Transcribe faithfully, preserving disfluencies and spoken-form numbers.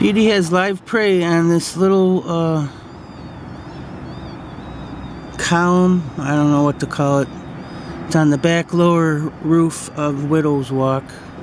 Beauty has live prey on this little uh, column. I don't know what to call it. It's on the back lower roof of Widow's Walk.